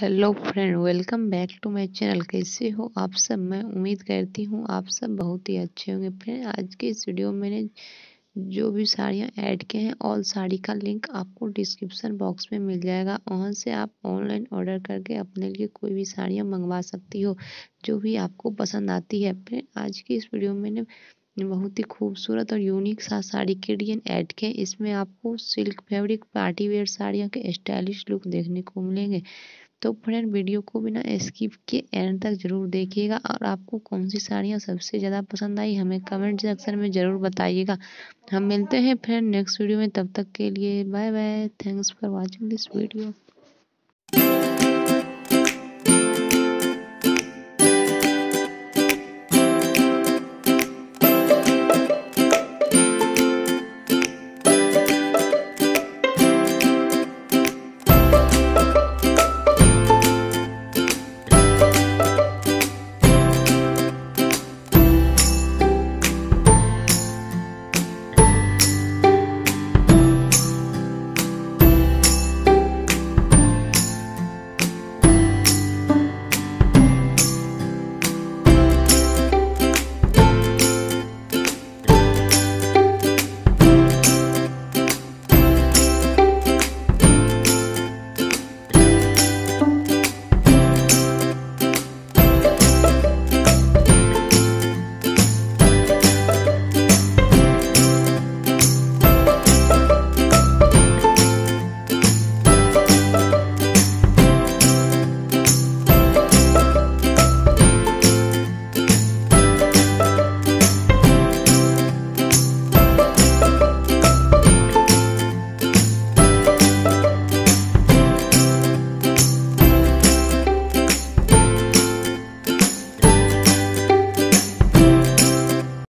Hello friend, welcome back to my channel. कैसे हो आप सब? मैं उम्मीद करती हूँ आप सब बहुत ही अच्छे होंगे। फ्रेंड, आज के इस वीडियो में मैंने जो भी साड़ियाँ ऐड किए हैं, ऑल साड़ी का लिंक आपको डिस्क्रिप्शन बॉक्स में मिल जाएगा। वहाँ से आप ऑनलाइन ऑर्डर करके अपने लिए कोई भी साड़ियाँ मंगवा सकती हो जो भी आपको पसंद आती है। फ्रेंड, आज की इस वीडियो में मैंने बहुत ही खूबसूरत और यूनिक सा साड़ी के डिजाइन ऐड किए। इसमें आपको सिल्क फैब्रिक पार्टी वेयर साड़ियों के स्टाइलिश लुक देखने को मिलेंगे। तो फ्रेंड, वीडियो को बिना स्किप के एंड तक जरूर देखिएगा और आपको कौन सी साड़ियाँ सबसे ज़्यादा पसंद आई हमें कमेंट सेक्शन में ज़रूर बताइएगा। हम मिलते हैं फ्रेंड नेक्स्ट वीडियो में, तब तक के लिए bye bye. Thanks for watching this video.